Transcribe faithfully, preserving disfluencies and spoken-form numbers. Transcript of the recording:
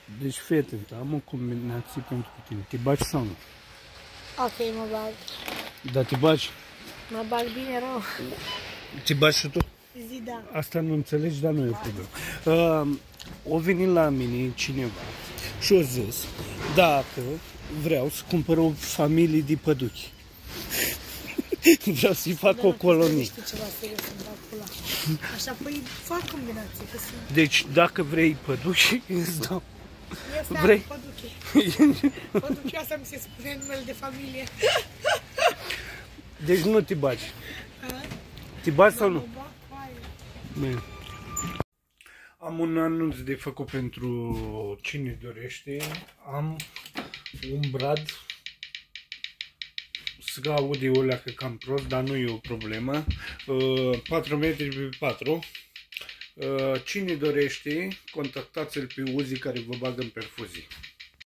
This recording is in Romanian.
Deci, fii atent, am o combinație pentru tine. Te bagi sau nu? Ok, mă bag. Da, te bagi? Mă bag bine rău. Te bagi și tu? Zi da. Asta nu înțelegi, dar nu e o problemă. Uh, o venit la mine cineva și o zis dacă vreau să cumpăr o familie de păduchi. Vreau să-i fac Dar o colonie. știu ceva serios să-mi bag pula. Așa, păi fac combinație. Că sunt... Deci, dacă vrei păduchi, îți dau. Este Vrei? păduche. Păduche, asta mi se spune numele de familie. Deci nu te bagi. A? Te bagi sau Mă nu? bag cu aia. Bine. Am un anunț de făcut pentru cine dorește. Am un brad. Să aude o leacă cam prost, dar nu e o problemă. patru metri pe patru. Cine dorește, contactați-l pe Uzi care vă bagă în perfuzii.